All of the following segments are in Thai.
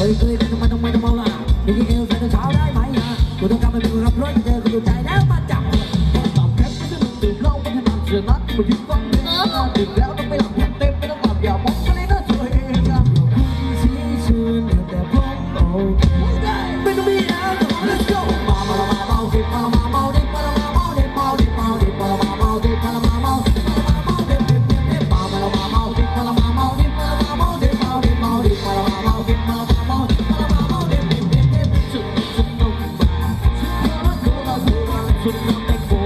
ยเคยทำไมต้องเมาล่ะมีเอวใส่เช้าได้ไหมอ่ะกูต้องการไปเป็นรับรถเจอกูดูใจแล้วมาจับตอบแคปไม่ใช่มึงตื่นเล่าไม่ถนัดเสือนัดมายืนฟังเรื่องตื่นแล้วต้องไปหลับแทบเต็มไม่ต้องหลับอย่ามองกันเลยนะตัวเองอ่ะชี้ชื่นแต่ผมโอ้ไม่ต้องมีแล้ว let's go มาเมาดิมาเมาดิมาเมาดิมาดิมาดิมาเมาดิมาเมาดิมาเมาดิมาเมาดิมาเมาดิมาเมาดิมาเมาดิมาเมาดิมาเมาดิมาเมาดิสุดนกสุดน้ำแตงโม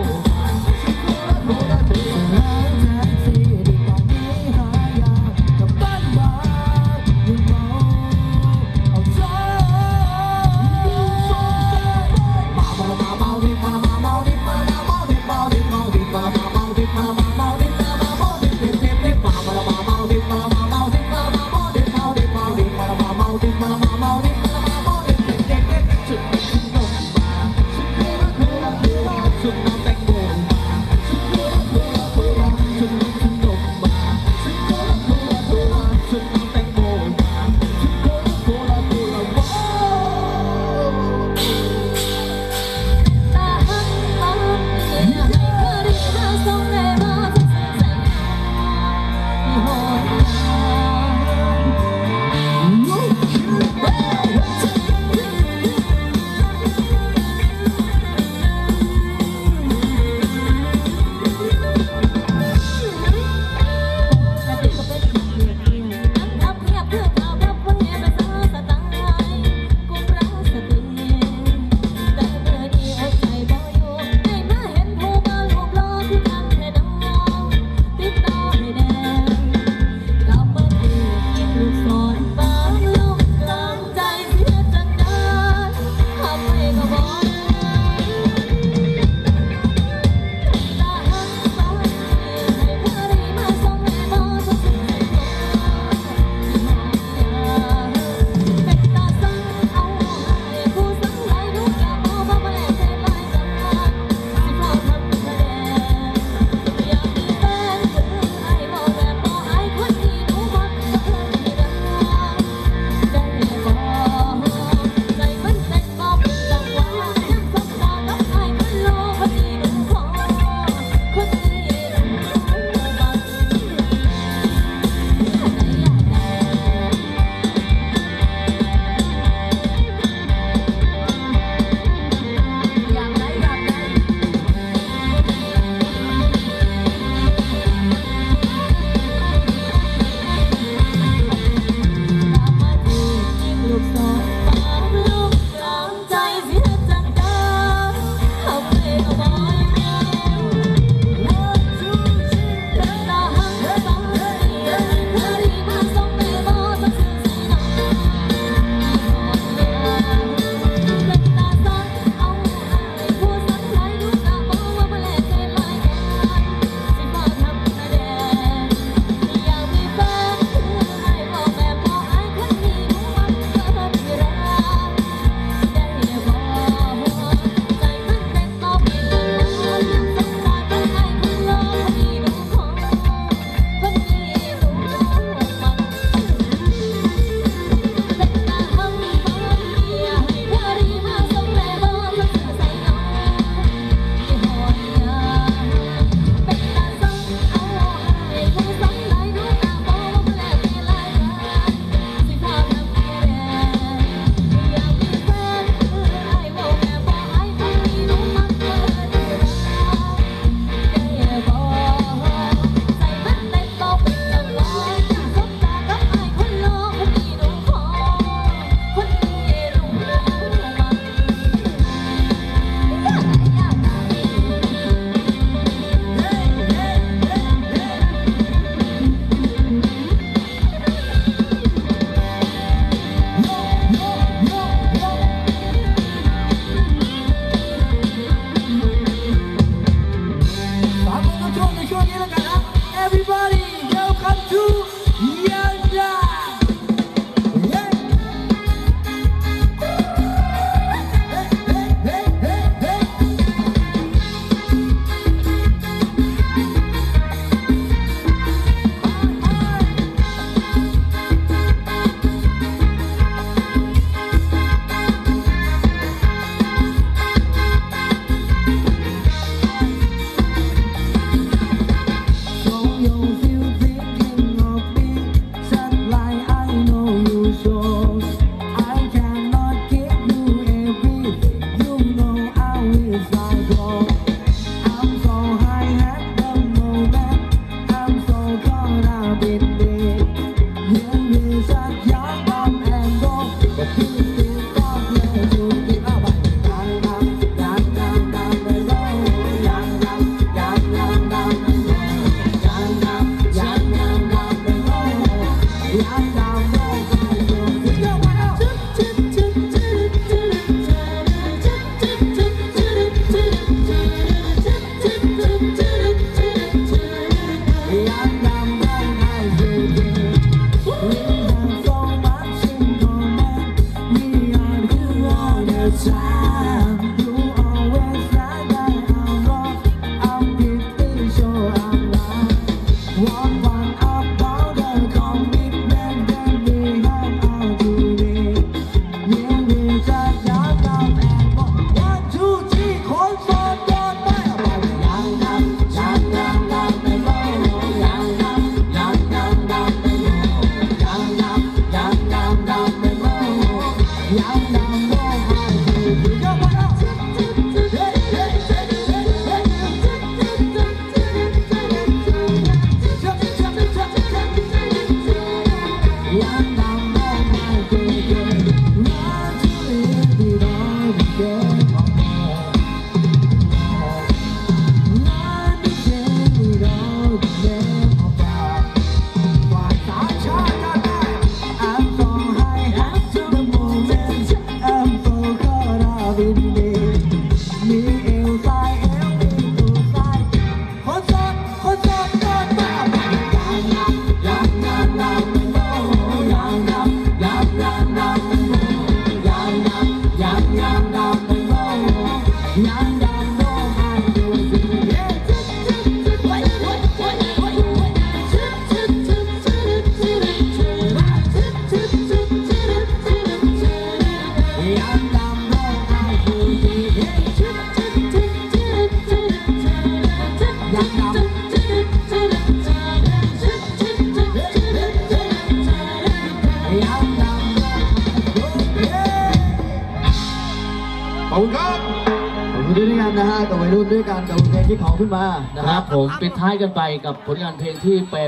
นะฮะกับวัยรุ่นด้วยกันกับเพลงที่ขอขึ้นมานะคครัรับบ ผมปิดท้ายกันไปกับผลงานเพลงที่แปล